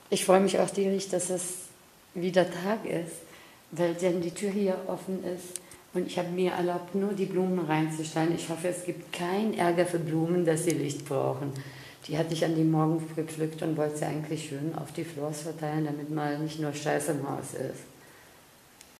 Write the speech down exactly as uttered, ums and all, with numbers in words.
Ich freue mich auch tierisch, dass es wieder Tag ist, weil dann die Tür hier offen ist und ich habe mir erlaubt, nur die Blumen reinzustellen. Ich hoffe, es gibt keinen Ärger für Blumen, dass sie Licht brauchen. Die hatte ich an dem Morgen gepflückt und wollte sie eigentlich schön auf die Flors verteilen, damit mal nicht nur Scheiß im Haus ist.